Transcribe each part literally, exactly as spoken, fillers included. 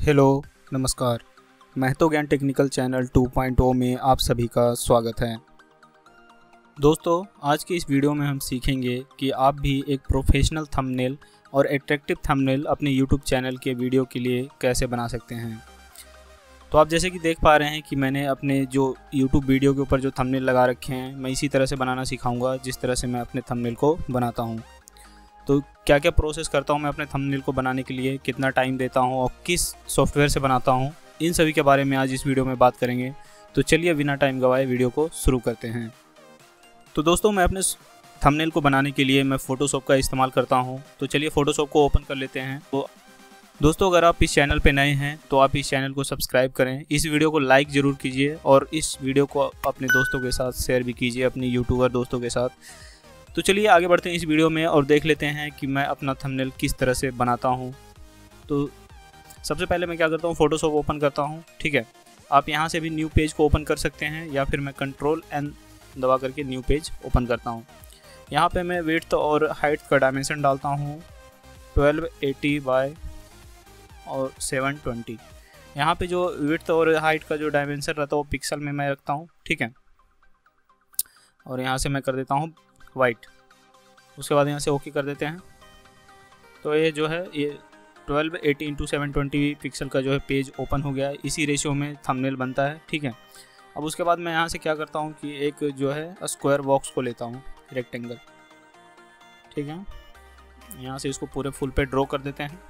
Hello नमस्कार। Mahato Gyan technical channel two point o में आप सभी का स्वागत है। दोस्तों, आज की इस वीडियो में हम सीखेंगे कि आप भी एक प्रोफेशनल थंबनेल और एट्रैक्टिव थंबनेल अपने यूट्यूब चैनल के वीडियो के लिए कैसे बना सकते हैं। तो आप जैसे कि देख पा रहे हैं कि मैंने अपने जो यूट्यूब वीडियो के ऊपर जो थंबनेल लगा रखे हैं, मैं इसी तरह से बनाना सिखाऊंगा जिस तरह से मैं अपने थंबनेल को बनाता हूँ। तो क्या क्या प्रोसेस करता हूँ मैं अपने थंबनेल को बनाने के लिए, कितना टाइम देता हूँ और किस सॉफ्टवेयर से बनाता हूँ, इन सभी के बारे में आज इस वीडियो में बात करेंगे। तो चलिए बिना टाइम गवाए वीडियो को शुरू करते हैं। तो दोस्तों, मैं अपने थंबनेल को बनाने के लिए मैं फ़ोटोशॉप का इस्तेमाल करता हूँ। तो चलिए फ़ोटोशॉप को ओपन कर लेते हैं। तो दोस्तों, अगर आप इस चैनल पर नए हैं तो आप इस चैनल को सब्सक्राइब करें, इस वीडियो को लाइक ज़रूर कीजिए और इस वीडियो को अपने दोस्तों के साथ शेयर भी कीजिए, अपने यूट्यूबर दोस्तों के साथ। तो चलिए आगे बढ़ते हैं इस वीडियो में और देख लेते हैं कि मैं अपना थंबनेल किस तरह से बनाता हूं। तो सबसे पहले मैं क्या करता हूं, फ़ोटोशॉप ओपन करता हूं। ठीक है, आप यहां से भी न्यू पेज को ओपन कर सकते हैं या फिर मैं कंट्रोल एन दबा करके न्यू पेज ओपन करता हूं। यहां पे मैं विड्थ और हाइट का डायमेंशन डालता हूं ट्वेल्व एटी बाय और सेवन ट्वेंटी। यहाँ पे जो विड्थ और हाइट का जो डायमेंशन रहता है वो पिक्सल में मैं रखता हूँ। ठीक है, और यहाँ से मैं कर देता हूँ वाइट। उसके बाद यहाँ से ओके कर देते हैं। तो ये जो है ये twelve eighty into seven twenty pixel का जो है पेज ओपन हो गया है। इसी रेशियो में थंबनेल बनता है। ठीक है, अब उसके बाद मैं यहाँ से क्या करता हूँ कि एक जो है स्क्वायर बॉक्स को लेता हूँ, रेक्टेंगल। ठीक है, यहाँ से इसको पूरे फुल पे ड्रॉ कर देते हैं।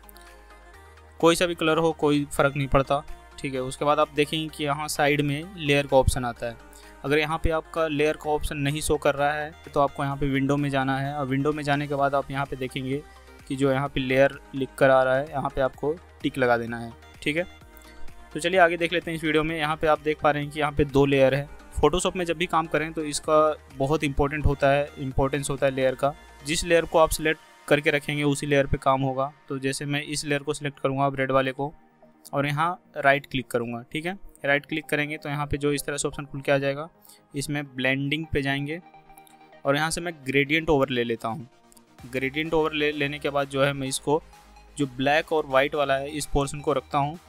कोई सा भी कलर हो, कोई फ़र्क नहीं पड़ता। ठीक है, उसके बाद आप देखेंगे कि यहाँ साइड में लेयर का ऑप्शन आता है। अगर यहाँ पे आपका लेयर का ऑप्शन नहीं शो कर रहा है तो आपको यहाँ पे विंडो में जाना है और विंडो में जाने के बाद आप यहाँ पे देखेंगे कि जो यहाँ पे लेयर लिख कर आ रहा है, यहाँ पे आपको टिक लगा देना है। ठीक है, तो चलिए आगे देख लेते हैं इस वीडियो में। यहाँ पे आप देख पा रहे हैं कि यहाँ पे दो लेयर है। फोटोशॉप में जब भी काम करें तो इसका बहुत इंपॉर्टेंट होता है इंपॉर्टेंस होता है लेयर का। जिस लेयर को आप सिलेक्ट करके रखेंगे उसी लेयर पे काम होगा। तो जैसे मैं इस लेयर को सिलेक्ट करूँगा, अब रेड वाले को, और यहाँ राइट क्लिक करूँगा। ठीक है, राइट क्लिक करेंगे तो यहाँ पे जो इस तरह से ऑप्शन खुल के आ जाएगा। इसमें ब्लेंडिंग पे जाएंगे और यहाँ से मैं ग्रेडियंट ओवर ले लेता हूँ। ग्रेडियंट ओवर ले लेने के बाद जो है मैं इसको जो ब्लैक और वाइट वाला है इस पोर्शन को रखता हूँ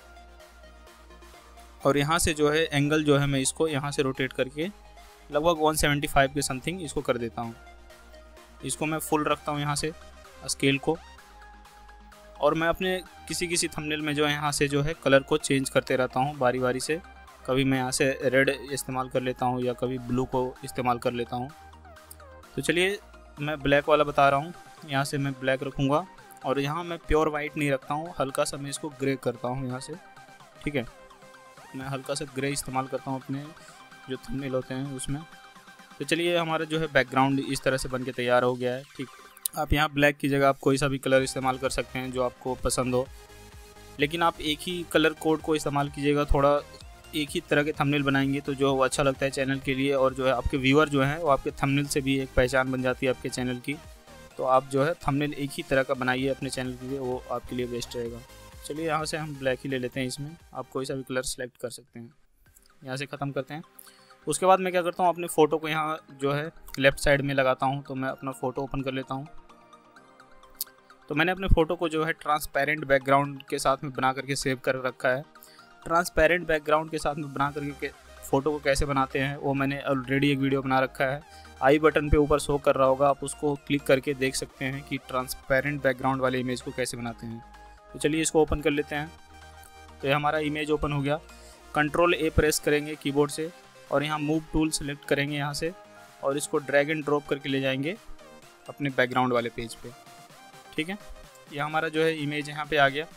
और यहाँ से जो है एंगल जो है मैं इसको यहाँ से रोटेट करके लगभग वन सेवेंटी फाइव के समथिंग इसको कर देता हूँ। इसको मैं फुल रखता हूँ यहाँ से स्केल को, और मैं अपने किसी किसी थंबनेल में जो है यहाँ से जो है कलर को चेंज करते रहता हूँ बारी बारी से। कभी मैं यहाँ से रेड इस्तेमाल कर लेता हूँ या कभी ब्लू को इस्तेमाल कर लेता हूँ। तो चलिए मैं ब्लैक वाला बता रहा हूँ। यहाँ से मैं ब्लैक रखूँगा और यहाँ मैं प्योर वाइट नहीं रखता हूँ, हल्का सा मैं इसको ग्रे करता हूँ यहाँ से। ठीक है, मैं हल्का सा ग्रे इस्तेमाल करता हूँ अपने जो थंबनेल होते हैं उसमें। तो चलिए हमारा जो है बैकग्राउंड इस तरह से बन के तैयार हो गया है। ठीक, आप यहाँ ब्लैक की जगह आप कोई सा भी कलर इस्तेमाल कर सकते हैं जो आपको पसंद हो, लेकिन आप एक ही कलर कोड को इस्तेमाल कीजिएगा। थोड़ा एक ही तरह के थंबनेल बनाएंगे तो जो अच्छा लगता है चैनल के लिए, और जो है आपके व्यूअर जो हैं वो आपके थंबनेल से भी एक पहचान बन जाती है आपके चैनल की। तो आप जो है थंबनेल एक ही तरह का बनाइए अपने चैनल के लिए, वो आपके लिए बेस्ट रहेगा। चलिए यहाँ से हम ब्लैक ही ले लेते हैं। इसमें आप कोई सा भी कलर सेलेक्ट कर सकते हैं। यहाँ से ख़त्म करते हैं। उसके बाद मैं क्या करता हूँ, अपने फ़ोटो को यहाँ जो है लेफ़्ट साइड में लगाता हूँ। तो मैं अपना फ़ोटो ओपन कर लेता हूँ। तो मैंने अपने फ़ोटो को जो है ट्रांसपेरेंट बैकग्राउंड के साथ में बना करके सेव कर रखा है। ट्रांसपेरेंट बैकग्राउंड के साथ में बना करके फ़ोटो को कैसे बनाते हैं वो मैंने ऑलरेडी एक वीडियो बना रखा है। आई बटन पे ऊपर शो कर रहा होगा, आप उसको क्लिक करके देख सकते हैं कि ट्रांसपेरेंट बैकग्राउंड वाले इमेज को कैसे बनाते हैं। तो चलिए इसको ओपन कर लेते हैं। तो ये हमारा इमेज ओपन हो गया। कंट्रोल ए प्रेस करेंगे कीबोर्ड से और यहाँ मूव टूल सेलेक्ट करेंगे यहाँ से, और इसको ड्रैग एंड ड्रॉप करके ले जाएंगे अपने बैकग्राउंड वाले पेज पे। ठीक है, ये हमारा जो है इमेज यहाँ पे आ गया।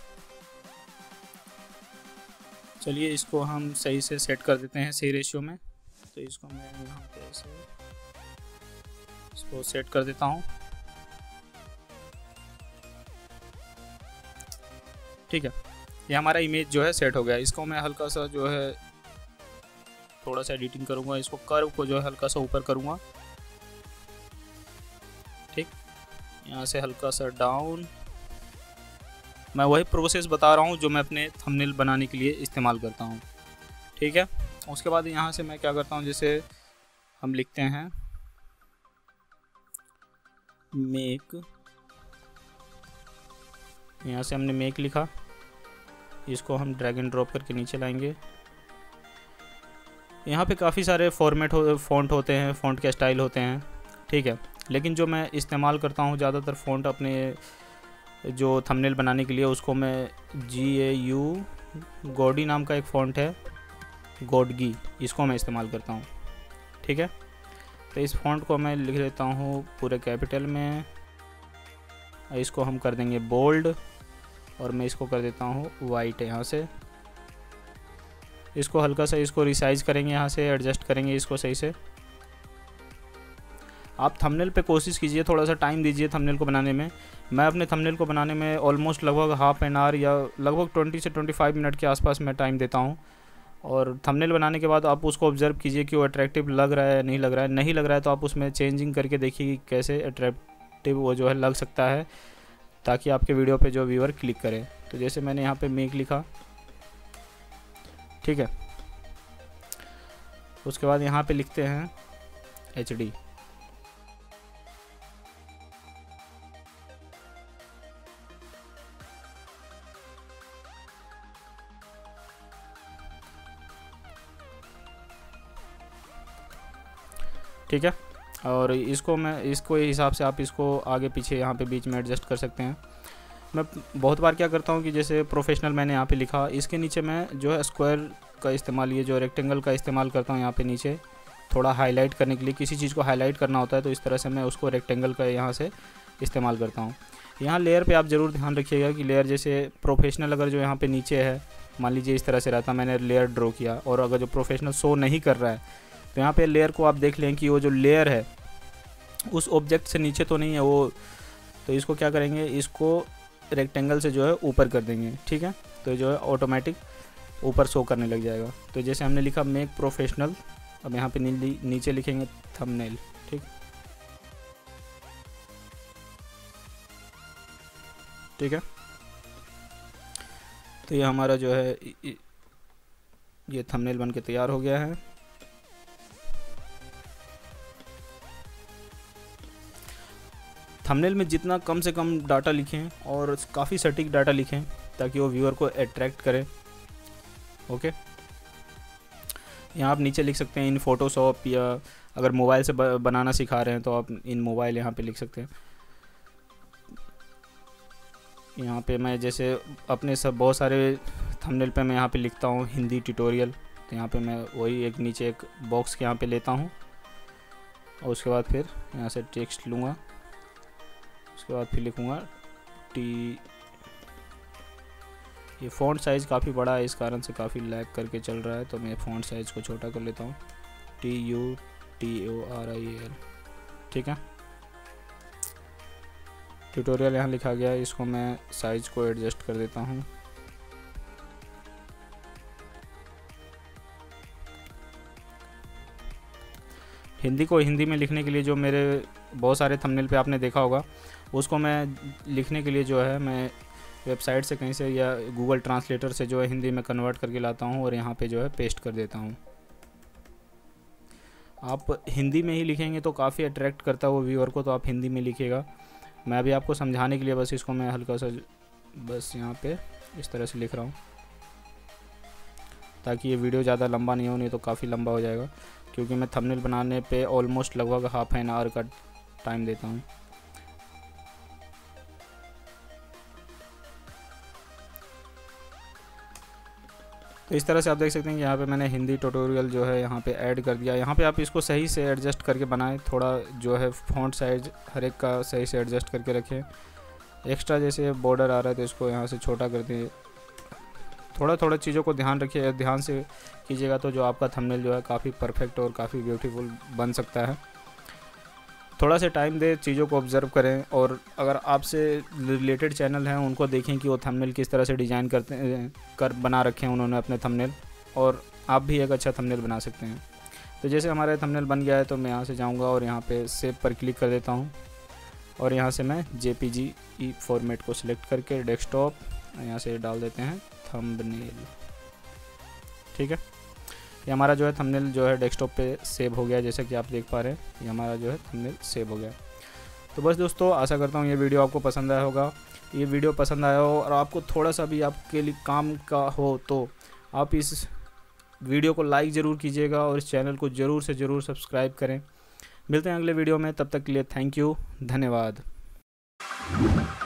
चलिए इसको हम सही से सेट कर देते हैं सही रेशियो में। तो इसको मैं यहाँ पे ऐसे इसको सेट कर देता हूँ। ठीक है, ये हमारा इमेज जो है सेट हो गया। इसको मैं हल्का सा जो है थोड़ा सा एडिटिंग करूँगा। इसको कर्व को जो है हल्का सा ऊपर करूँगा। ठीक, यहाँ से हल्का सा डाउन। मैं वही प्रोसेस बता रहा हूँ जो मैं अपने थंबनेल बनाने के लिए इस्तेमाल करता हूँ। ठीक है, उसके बाद यहाँ से मैं क्या करता हूँ, जैसे हम लिखते हैं मेक, यहाँ से हमने मेक लिखा। इसको हम ड्रैग एंड ड्रॉप करके नीचे लाएंगे। यहाँ पे काफ़ी सारे फॉर्मेट हो फ़ॉन्ट होते हैं, फ़ॉन्ट के स्टाइल होते हैं, ठीक है। लेकिन जो मैं इस्तेमाल करता हूँ ज़्यादातर फ़ॉन्ट अपने जो थंबनेल बनाने के लिए, उसको मैं जी ए यू गॉडी नाम का एक फ़ॉन्ट है, गॉडगी, इसको मैं इस्तेमाल करता हूँ, ठीक है। तो इस फ़ॉन्ट को मैं लिख लेता हूँ पूरे कैपिटल में। इसको हम कर देंगे बोल्ड और मैं इसको कर देता हूँ वाइट यहाँ से। इसको हल्का सा इसको रिसाइज करेंगे, यहाँ से एडजस्ट करेंगे इसको सही से। आप थंबनेल पे कोशिश कीजिए, थोड़ा सा टाइम दीजिए थंबनेल को बनाने में। मैं अपने थंबनेल को बनाने में ऑलमोस्ट लगभग हाफ एन आवर या लगभग ट्वेंटी से ट्वेंटी फाइव मिनट के आसपास मैं टाइम देता हूँ। और थंबनेल बनाने के बाद आप उसको ऑब्जर्व कीजिए कि वो अट्रैक्टिव लग रहा है नहीं लग रहा है। नहीं लग रहा है तो आप उसमें चेंजिंग करके देखिए कि कैसे अट्रैक्टिव वो जो है लग सकता है, ताकि आपके वीडियो पे जो व्यूअर क्लिक करे। तो जैसे मैंने यहाँ पे मेक लिखा, ठीक है। उसके बाद यहाँ पे लिखते हैं एच डी। ठीक है। और इसको मैं इसको हिसाब से आप इसको आगे पीछे यहाँ पे बीच में एडजस्ट कर सकते हैं। मैं बहुत बार क्या करता हूँ कि जैसे प्रोफेशनल मैंने यहाँ पे लिखा, इसके नीचे मैं जो है स्क्वायर का इस्तेमाल, ये जो रेक्टेंगल का इस्तेमाल करता हूँ यहाँ पे नीचे थोड़ा हाईलाइट करने के लिए। किसी चीज़ को हाईलाइट करना होता है तो इस तरह से मैं उसको रेक्टेंगल का यहाँ से इस्तेमाल करता हूँ। यहाँ लेयर पे आप ज़रूर ध्यान रखिएगा कि लेयर जैसे प्रोफेशनल अगर जो यहाँ पे नीचे है, मान लीजिए इस तरह से रहता, मैंने लेयर ड्रॉ किया, और अगर जो प्रोफेशनल शो नहीं कर रहा है तो यहाँ पे लेयर को आप देख लें कि वो जो लेयर है उस ऑब्जेक्ट से नीचे तो नहीं है वो। तो इसको क्या करेंगे, इसको रेक्टेंगल से जो है ऊपर कर देंगे, ठीक है। तो जो है ऑटोमेटिक ऊपर शो करने लग जाएगा। तो जैसे हमने लिखा मेक प्रोफेशनल, अब यहाँ पे नी, नीचे लिखेंगे थंबनेल, ठीक ठीक है। तो ये हमारा जो है ये थंबनेल बन के तैयार हो गया है। थंबनेल में जितना कम से कम डाटा लिखें और काफ़ी सटीक डाटा लिखें ताकि वो व्यूअर को अट्रैक्ट करे, ओके। यहाँ आप नीचे लिख सकते हैं इन फोटोशॉप, या अगर मोबाइल से बनाना सिखा रहे हैं तो आप इन मोबाइल यहाँ पे लिख सकते हैं। यहाँ पे मैं जैसे अपने सब बहुत सारे थंबनेल पे मैं यहाँ पे लिखता हूँ हिंदी ट्यूटोरियल, तो यहाँ पे मैं वही एक नीचे एक बॉक्स के यहाँ पे लेता हूँ और उसके बाद फिर यहाँ से टेक्स्ट लूँगा, उसके बाद फिर लिखूँगा टी। ये फ़ॉन्ट साइज़ काफ़ी बड़ा है, इस कारण से काफ़ी लैग करके चल रहा है, तो मैं फ़ॉन्ट साइज़ को छोटा कर लेता हूँ, T U T O R I L, ठीक है। ट्यूटोरियल यहाँ लिखा गया है, इसको मैं साइज़ को एडजस्ट कर देता हूँ। हिंदी को हिंदी में लिखने के लिए जो मेरे बहुत सारे थंबनेल पे आपने देखा होगा, उसको मैं लिखने के लिए जो है मैं वेबसाइट से कहीं से या गूगल ट्रांसलेटर से जो है हिंदी में कन्वर्ट करके लाता हूँ और यहाँ पे जो है पेस्ट कर देता हूँ। आप हिंदी में ही लिखेंगे तो काफ़ी अट्रैक्ट करता है वो व्यूअर को, तो आप हिंदी में लिखिएगा। मैं अभी आपको समझाने के लिए बस इसको मैं हल्का सा बस यहाँ पे इस तरह से लिख रहा हूँ ताकि ये वीडियो ज़्यादा लंबा नहीं हो, नहीं तो काफ़ी लंबा हो जाएगा, क्योंकि मैं थंबनेल बनाने पे ऑलमोस्ट लगभग हाफ एन आवर का टाइम देता हूँ। तो इस तरह से आप देख सकते हैं कि यहाँ पे मैंने हिंदी ट्यूटोरियल जो है यहाँ पे ऐड कर दिया। यहाँ पे आप इसको सही से एडजस्ट करके बनाएं, थोड़ा जो है फ़ॉन्ट साइज हर एक का सही से एडजस्ट करके रखें। एक्स्ट्रा जैसे बॉर्डर आ रहा है तो इसको यहाँ से छोटा कर दें। थोड़ा थोड़ा चीज़ों को ध्यान रखिए, ध्यान से कीजिएगा तो जो आपका थंबनेल जो है काफ़ी परफेक्ट और काफ़ी ब्यूटीफुल बन सकता है। थोड़ा सा टाइम दे, चीज़ों को ऑब्ज़र्व करें, और अगर आपसे रिलेटेड चैनल हैं उनको देखें कि वो थंबनेल किस तरह से डिज़ाइन करते कर बना रखे हैं उन्होंने अपने थंबनेल, और आप भी एक अच्छा थंबनेल बना सकते हैं। तो जैसे हमारा थंबनेल बन गया है तो मैं यहाँ से जाऊँगा और यहाँ पे सेव पर क्लिक कर देता हूँ, और यहाँ से मैं J P G E format को सिलेक्ट करके डेस्कटॉप यहाँ से डाल देते हैं थंबनेल, ठीक है। ये हमारा जो है थंबनेल जो है डेस्कटॉप पे सेव हो गया, जैसे कि आप देख पा रहे हैं ये हमारा जो है थंबनेल सेव हो गया। तो बस दोस्तों, आशा करता हूँ ये वीडियो आपको पसंद आया होगा। ये वीडियो पसंद आया हो और आपको थोड़ा सा भी आपके लिए काम का हो तो आप इस वीडियो को लाइक ज़रूर कीजिएगा और इस चैनल को ज़रूर से ज़रूर सब्सक्राइब करें। मिलते हैं अगले वीडियो में, तब तक के लिए थैंक यू, धन्यवाद।